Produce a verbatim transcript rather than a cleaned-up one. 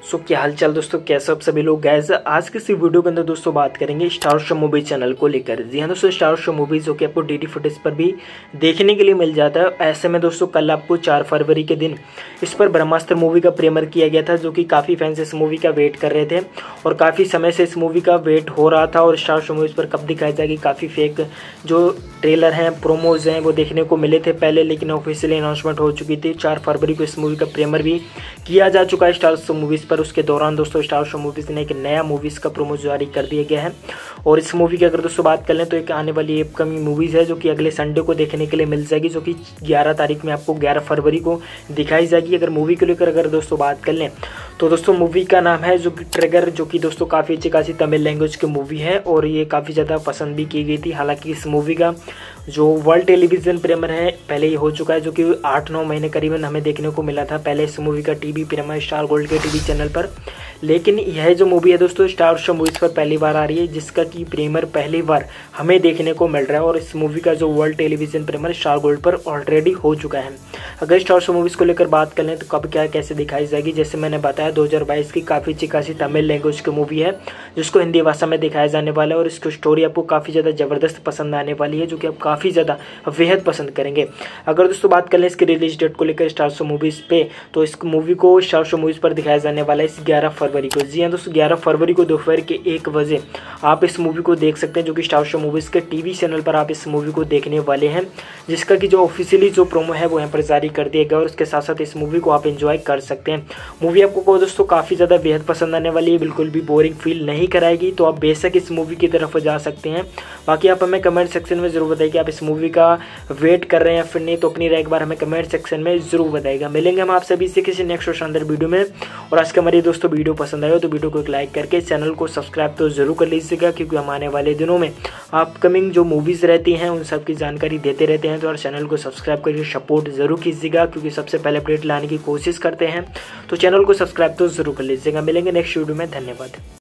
सो क्या हाल चाल दोस्तों, कैसे आप सभी लोग। गैस आज के इस वीडियो के अंदर दोस्तों बात करेंगे स्टार शो मूवी चैनल को लेकर। जी हाँ दोस्तों, स्टार शो मूवी जो कि आपको डीडी फुटेज पर भी देखने के लिए मिल जाता है। ऐसे में दोस्तों कल आपको चार फरवरी के दिन इस पर ब्रह्मास्त्र मूवी का प्रीमियर किया गया था, जो कि काफ़ी फैंस इस मूवी का वेट कर रहे थे और काफ़ी समय से इस मूवी का वेट हो रहा था। और स्टार शो मूवीज़ पर कब दिखाई जाएगी, काफ़ी फेक जो ट्रेलर हैं, प्रोमोज हैं, वो देखने को मिले थे पहले, लेकिन ऑफिशियली अनाउंसमेंट हो चुकी थी। चार फरवरी को इस मूवी का प्रीमियर भी किया जा चुका है स्टार शो मूवीज़ पर। उसके दौरान दोस्तों स्टार शो मूवीज़ ने एक नया मूवीज़ का प्रोमो जारी कर दिया गया है। और इस मूवी की अगर दोस्तों बात कर लें तो एक आने वाली अपकमिंग मूवीज़ है जो कि अगले संडे को देखने के लिए मिल जाएगी, जो कि ग्यारह तारीख में आपको ग्यारह फरवरी को दिखाई जाएगी। अगर मूवी को लेकर अगर दोस्तों बात कर लें तो दोस्तों मूवी का नाम है जो कि ट्रिगर, जो कि दोस्तों काफ़ी अच्छी खासी तमिल लैंग्वेज की मूवी है और ये काफ़ी ज़्यादा पसंद भी की गई थी। हालांकि इस मूवी का जो वर्ल्ड टेलीविज़न प्रीमियर है पहले ही हो चुका है, जो कि आठ नौ महीने करीबन हमें देखने को मिला था पहले इस मूवी का टीवी प्रीमियर स्टार गोल्ड के टीवी चैनल पर। लेकिन यह जो मूवी है दोस्तों स्टार शो मूवीज़ पर पहली बार आ रही है, जिसका कि प्रीमियर पहली बार हमें देखने को मिल रहा है। और इस मूवी का जो world television premiere Star Gold पर ऑलरेडी हो चुका है। अगर स्टार शो मूवीज़ को लेकर बात कर लें तो कब क्या कैसे दिखाई जाएगी, जैसे मैंने बताया दो हज़ार बाईस की काफ़ी अच्छी खासी तमिल लैंग्वेज की मूवी है जिसको हिंदी भाषा में दिखाया जाने वाला है। और इसकी स्टोरी आपको काफ़ी ज़्यादा ज़बरदस्त पसंद आने वाली है, जो कि आप काफ़ी ज़्यादा बेहद पसंद करेंगे। अगर दोस्तों बात कर लें इसकी रिलीज डेट को लेकर स्टार शो मूवीज़ पे, तो इस मूवी को स्टार शो मूवीज़ पर दिखाया जाने वाला है इस ग्यारह फरवरी को। जी हाँ दोस्तों, ग्यारह फरवरी को दोपहर के एक बजे आप इस मूवी को देख सकते हैं, जो कि स्टार शो मूवीज़ के टीवी चैनल पर आप इस मूवी को देखने वाले हैं, जिसका कि जो ऑफिशियली जो प्रोमो है वो यहाँ पर जारी कर दिया गया। और उसके साथ साथ इस मूवी को आप एंजॉय कर सकते हैं। मूवी आपको दोस्तों काफ़ी ज़्यादा बेहद पसंद आने वाली है, बिल्कुल भी बोरिंग फील नहीं कराएगी, तो आप बेशक इस मूवी की तरफ जा सकते हैं। बाकी आप हमें कमेंट सेक्शन में ज़रूर बताइए कि आप इस मूवी का वेट कर रहे हैं या फिर नहीं, तो अपनी राय एक बार हमें कमेंट सेक्शन में ज़रूर बताइएगा। मिलेंगे हम आप सभी से किसी नेक्स्ट और शानदार वीडियो में। और आज का हमारी दोस्तों वीडियो पसंद आया तो वीडियो को एक लाइक करके चैनल को सब्सक्राइब तो ज़रूर कर लीजिएगा, क्योंकि हम आने वाले दिनों में अपकमिंग जो मूवीज़ रहती हैं उन सब की जानकारी देते रहते हैं। तो और चैनल को सब्सक्राइब करके सपोर्ट ज़रूर कीजिएगा, क्योंकि सबसे पहले अपडेट लाने की कोशिश करते हैं। तो चैनल को सब्सक्राइब तो ज़रूर कर लीजिएगा। मिलेंगे नेक्स्ट वीडियो में, धन्यवाद।